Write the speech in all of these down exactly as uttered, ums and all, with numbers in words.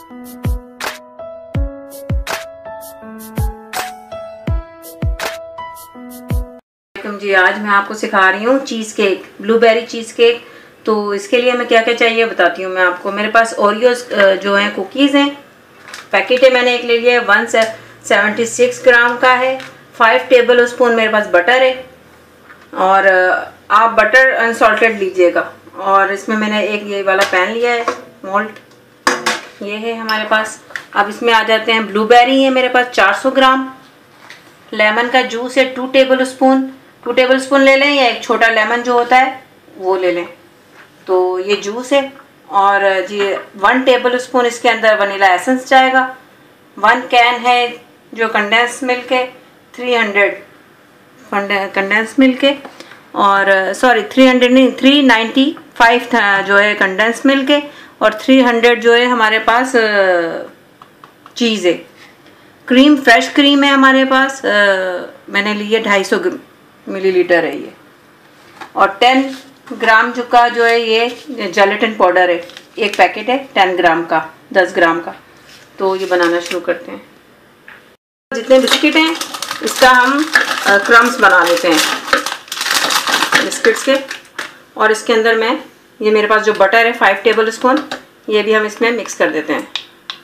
जी आज मैं आपको सिखा रही हूँ cheesecake, blueberry cheesecake. तो इसके लिए हमें क्या क्या चाहिए बताती हूँ मैं आपको। मेरे पास ओरियोस जो हैं कुकीज़ हैं, पैकेट है, मैंने एक ले लिया है, वन सेवेंटी सिक्स ग्राम का है। फाइव टेबल स्पून मेरे पास बटर है, और आप बटर अनसॉल्टेड लीजिएगा। और इसमें मैंने एक ये वाला पैन लिया है, मोल्ड, ये है हमारे पास। अब इसमें आ जाते हैं। ब्लूबेरी है मेरे पास चार सौ ग्राम, लेमन का जूस है two tablespoon two tablespoon ले लें, या एक छोटा लेमन जो होता है वो ले लें। तो ये जूस है। और जी वन टेबल स्पून इसके अंदर वनीला एसेंस जाएगा। वन कैन है जो कंडेंस मिल्क है, थ्री हंड्रेड कंडेंस मिल्क है, और सॉरी थ्री हंड्रेड नहीं, थ्री नाइन्टी फाइव जो है कंडेंस मिल्क है, और थ्री हंड्रेड जो है हमारे पास चीज़ है। क्रीम फ्रेश क्रीम है हमारे पास, आ, मैंने ली है ढाई सौ मिलीलीटर है ये। और टेन ग्राम जो का जो है ये जेलेटिन पाउडर है, एक पैकेट है टेन ग्राम का, दस ग्राम का। तो ये बनाना शुरू करते हैं। जितने बिस्किट हैं इसका हम क्रम्स बना लेते हैं बिस्किट्स के। और इसके अंदर मैं ये मेरे पास जो बटर है फाइव टेबल स्पून, ये भी हम इसमें मिक्स कर देते हैं।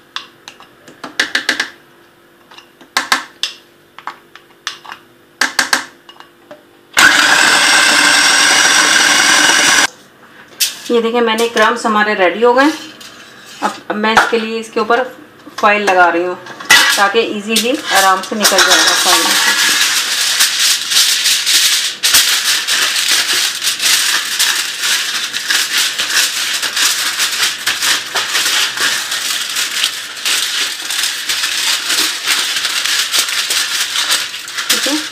ये देखिए मैंने क्रम्स हमारे रेडी हो गए। अब अब मैं इसके लिए इसके ऊपर फॉइल लगा रही हूँ ताकि इजीली आराम से निकल जाएगा फॉइल में से। ठीक है,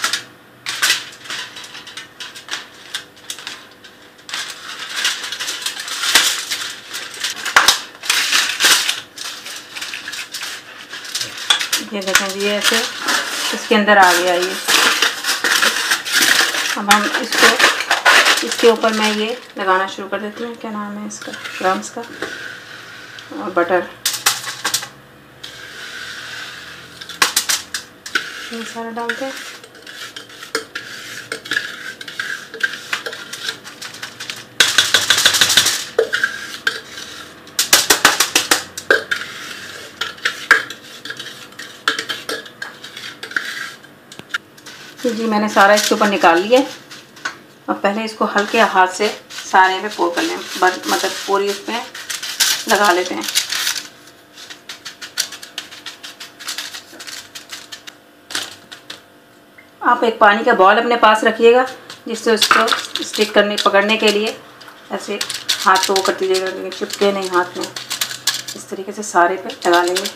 ये देखें जी ऐसे इसके अंदर आ गया ये। अब हम इसको इसके ऊपर मैं ये लगाना शुरू कर देती हूँ। क्या नाम है इसका, क्रम्स का, और बटर, ये सारा डालते हैं। जी मैंने सारा इसके ऊपर निकाल लिया। अब पहले इसको हल्के हाथ से सारे पे पोर कर लें, मतलब पूरी इसमें लगा लेते हैं। आप एक पानी का बॉल अपने पास रखिएगा जिससे उसको स्टिक करने पकड़ने के लिए ऐसे हाथ को वो कर दीजिएगा, लेकिन चिपके नहीं हाथ में। इस तरीके से सारे पे लगा लेंगे।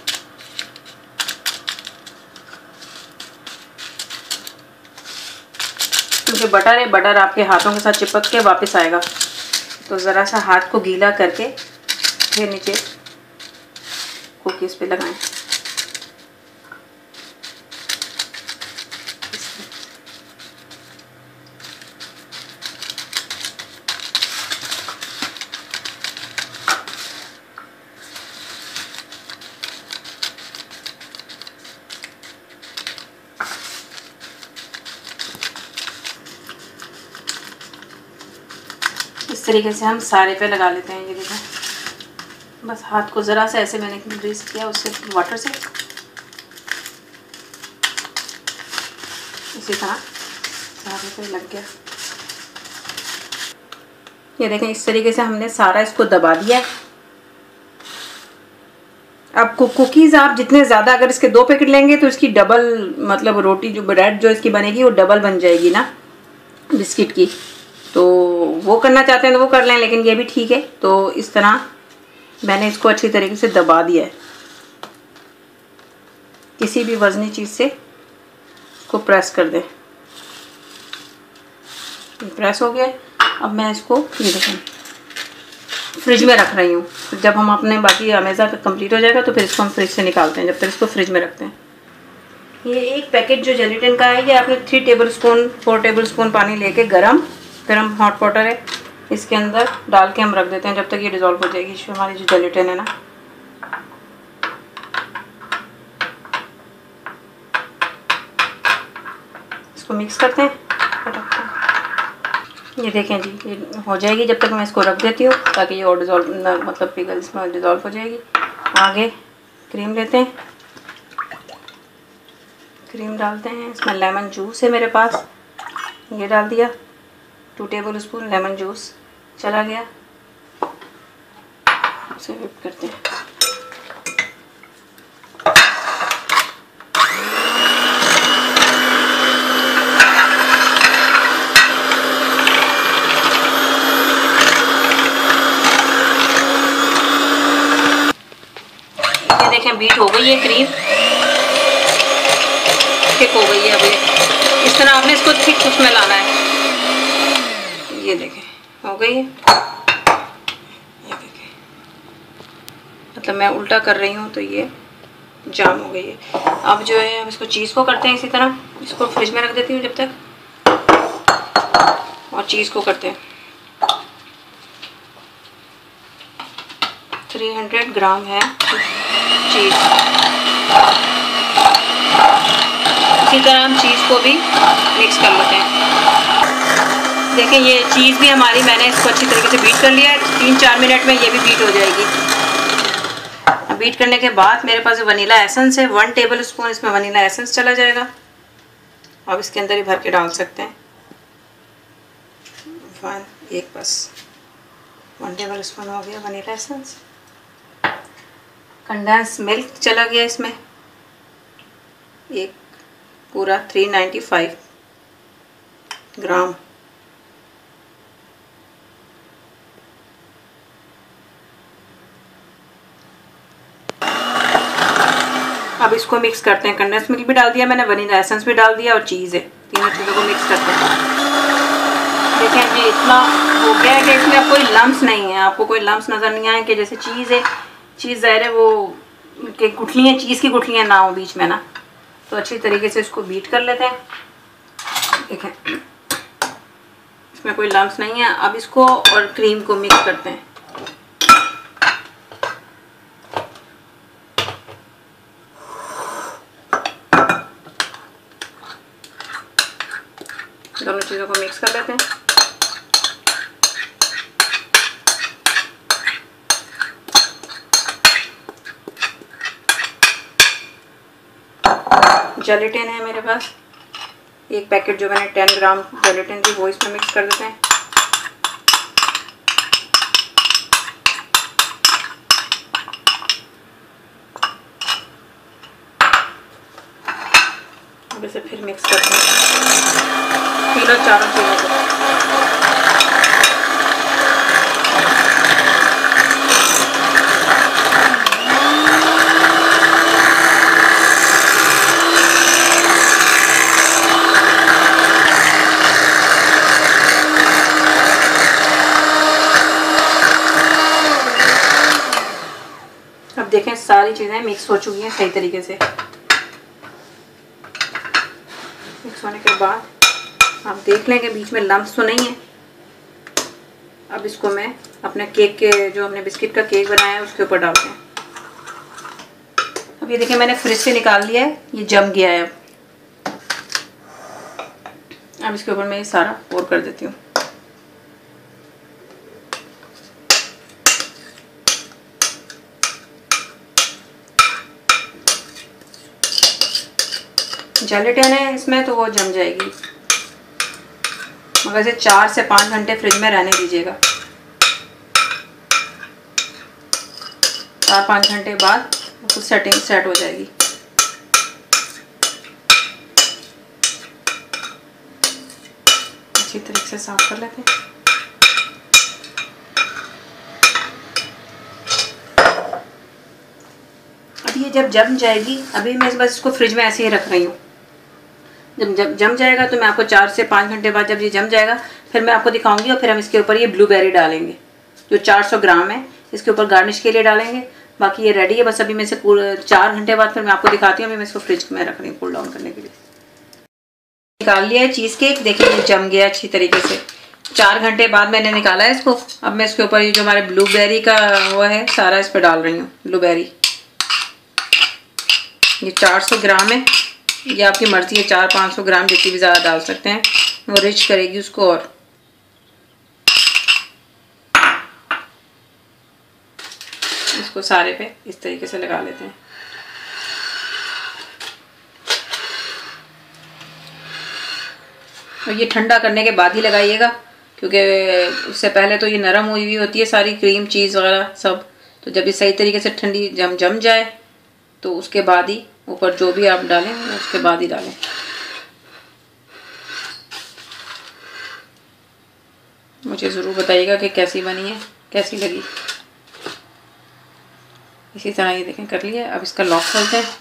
क्योंकि बटर है, बटर आपके हाथों के साथ चिपक के वापस आएगा, तो ज़रा सा हाथ को गीला करके फिर नीचे कुकीज़ पे लगाएं। इस तरीके से हम सारे पे लगा लेते हैं। ये देखो बस हाथ को ज़रा सा ऐसे मैंने ग्रीस किया उससे, वाटर से, इसी तरह सारे पे लग गया। ये देखें इस तरीके से हमने सारा इसको दबा दिया है। अब कुकीज़ आप जितने ज़्यादा, अगर इसके दो पैकेट लेंगे तो इसकी डबल, मतलब रोटी जो ब्रेड जो इसकी बनेगी वो डबल बन जाएगी ना बिस्किट की। तो वो करना चाहते हैं तो वो कर लें, लेकिन ये भी ठीक है। तो इस तरह मैंने इसको अच्छी तरीके से दबा दिया है। किसी भी वजनी चीज़ से इसको प्रेस कर दें। प्रेस हो गया। अब मैं इसको ये देखें फ्रिज में रख रही हूँ। जब हम अपने बाकी अमेज़ा का कंप्लीट हो जाएगा तो फिर इसको हम फ्रिज से निकालते हैं, जब तक इसको फ्रिज में रखते हैं। ये एक पैकेट जो जेलेटिन का है, ये आपने three tablespoon four tablespoon पानी लेके गरम गरम हॉट वाटर है, इसके अंदर डाल के हम रख देते हैं जब तक ये डिज़ोल्व हो जाएगी। हमारी जो जेलेटिन है ना, इसको मिक्स करते हैं। ये देखें जी, ये हो जाएगी। जब तक मैं इसको रख देती हूँ ताकि ये और डिज़ोल्व मतलब पिघल इसमें डिज़ोल्व हो जाएगी। आगे क्रीम लेते हैं, क्रीम डालते हैं। इसमें लेमन जूस है मेरे पास, ये डाल दिया। Two tablespoon lemon juice चला गया। इसे व्हिप करते हैं। ये देखें बीट हो गई है, क्रीम थिक हो गई है। अभी इस तरह आपने इसको थिक उसमें लाना है। ये देखें हो गई है। ये देखें, मतलब मैं उल्टा कर रही हूँ तो ये जाम हो गई है। अब जो है हम इसको चीज़ को करते हैं इसी तरह। इसको फ्रिज में रख देती हूँ जब तक, और चीज़ को करते हैं। तीन सौ ग्राम है चीज़। इसी तरह हम चीज़ को भी मिक्स कर लेते हैं। देखें ये चीज़ भी हमारी, मैंने इसको अच्छी तरीके से बीट कर लिया है। तीन चार मिनट में ये भी बीट हो जाएगी। बीट करने के बाद मेरे पास वनीला एसेंस है, वन टेबल स्पून इसमें वनीला एसेंस चला जाएगा। अब इसके अंदर ही भर के डाल सकते हैं। वन एक बस वन टेबल स्पून हो गया वनीला एसेंस। कंडेंस मिल्क चला गया इसमें, एक पूरा थ्री नाइन्टी फाइव ग्राम। अब इसको मिक्स करते हैं। कंडेंस मिल्क भी डाल दिया मैंने, वनीला एसेंस भी डाल दिया और चीज़ है। तीनों चीज़ों को मिक्स करते हैं। देखें जी इतना हो गया है कि इसमें अब कोई लम्स नहीं है। आपको कोई लम्स नज़र नहीं आए कि जैसे चीज़ है, चीज़ ज़ाहिर है वो कि गुठलियाँ, चीज़ की गुठलियाँ ना हो बीच में ना। तो अच्छी तरीके से इसको बीट कर लेते हैं। देखें इसमें कोई लम्स नहीं है। अब इसको और क्रीम को मिक्स करते हैं। दोनों चीज़ों को मिक्स कर लेते हैं। जेलेटिन है मेरे पास, एक पैकेट जो मैंने टेन ग्राम जेलेटिन थी वो इसमें मिक्स कर देते हैं। अब इसे फिर मिक्स करते हैं तीनों चारों चीज़ों को। अब देखें सारी चीज़ें मिक्स हो चुकी हैं सही तरीके से। मिक्स होने के बाद आप देख लें कि बीच में लम्स तो नहीं है। अब इसको मैं अपने केक के, जो हमने बिस्किट का केक बनाया है, उसके ऊपर डालते हैं। अब ये देखें मैंने फ्रिज से निकाल लिया है, ये जम गया है। अब इसके ऊपर मैं ये सारा पोर कर देती हूँ। जेलेटिन है इसमें तो वो जम जाएगी, मगर इसे चार से पाँच घंटे फ्रिज में रहने दीजिएगा। चार पाँच घंटे बाद कुछ सेटिंग सेट हो जाएगी। अच्छी तरीके से साफ कर लेते हैं। अब ये जब जम जाएगी, अभी मैं बस इसको फ्रिज में ऐसे ही रख रही हूँ। जब जब जम जाएगा तो मैं आपको चार से पाँच घंटे बाद जब ये जम जाएगा फिर मैं आपको दिखाऊंगी, और फिर हम इसके ऊपर ये ब्लूबेरी डालेंगे जो चार सौ ग्राम है, इसके ऊपर गार्निश के लिए डालेंगे। बाकी ये रेडी है। बस अभी मैं इसे चार घंटे बाद फिर मैं आपको दिखाती हूँ। अभी मैं इसको फ्रिज में रख रही हूँ कूल डाउन करने के लिए। निकाल लिया है चीज़ केक, देखिए ये जम गया अच्छी तरीके से। चार घंटे बाद मैंने निकाला है इसको। अब मैं इसके ऊपर ये जो हमारे ब्लूबेरी का वो है सारा इस पर डाल रही हूँ। ब्लूबेरी ये चार सौ ग्राम है, ये आपकी मर्ज़ी है, चार पाँच सौ ग्राम जितनी भी ज़्यादा डाल सकते हैं, वो रिच करेगी उसको। और इसको सारे पे इस तरीके से लगा लेते हैं। और ये ठंडा करने के बाद ही लगाइएगा, क्योंकि उससे पहले तो ये नरम हुई हुई होती है सारी क्रीम चीज़ वगैरह सब। तो जब ये सही तरीके से ठंडी जम जम जाए तो उसके बाद ही ऊपर जो भी आप डालें उसके बाद ही डालें। मुझे ज़रूर बताइएगा कि कैसी बनी है, कैसी लगी। इसी तरह ये देखें कर लिया। अब इसका लॉक खोलते हैं।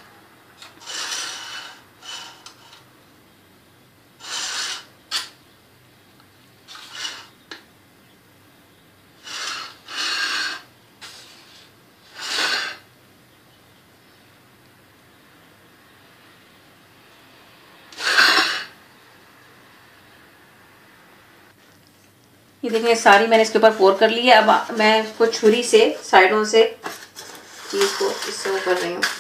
ये देखें सारी मैंने इसके ऊपर पोर कर ली है। अब मैं इसको छुरी से साइडों से चीज़ को इससे वो कर रही हूँ,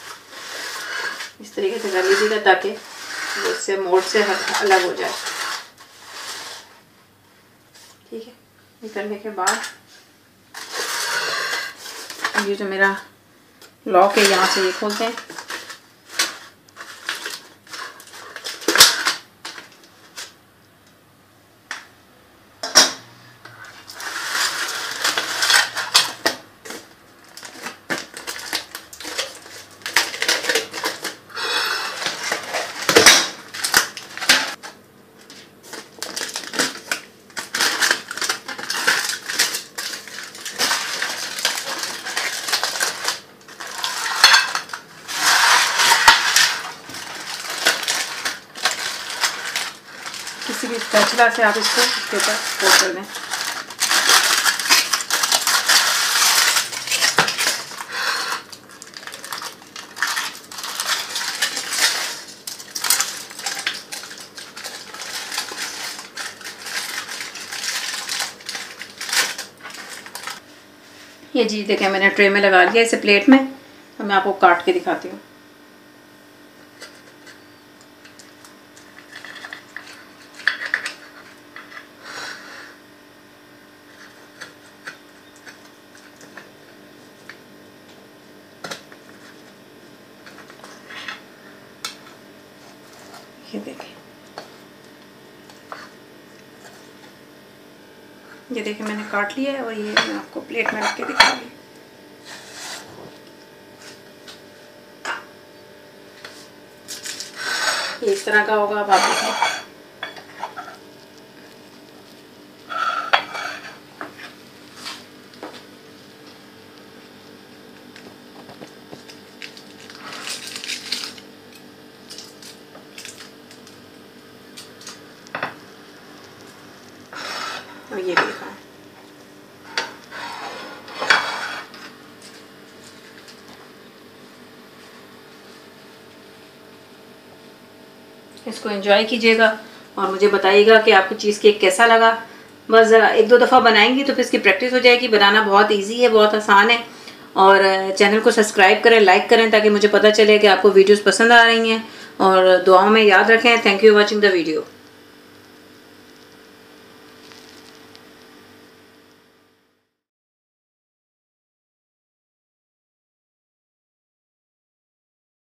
इस तरीके से कर लीजिएगा ताकि वो इससे मोड़ से अलग हो जाए। ठीक है, ये करने के बाद ये जो मेरा लॉक है यहाँ से ये खोलते हैं। किसी भी स्पैचुला से आप इसको इसके ऊपर पोर कर दें। ये जी देखें मैंने ट्रे में लगा लिया इसे प्लेट में। अब मैं आपको काट के दिखाती हूँ। ये देखें, ये देखें मैंने काट लिया है और ये मैं आपको प्लेट में रख के दिखा रही हूँ। ये इस तरह का होगा। अब आप देखें और ये देखा है। इसको एंजॉय कीजिएगा और मुझे बताइएगा कि आपको चीज़ केक कैसा लगा। बस ज़रा एक दो दफ़ा बनाएंगी तो फिर इसकी प्रैक्टिस हो जाएगी। बनाना बहुत इजी है, बहुत आसान है। और चैनल को सब्सक्राइब करें, लाइक करें ताकि मुझे पता चले कि आपको वीडियोस पसंद आ रही हैं। और दुआओं में याद रखें। Thank you watching the video.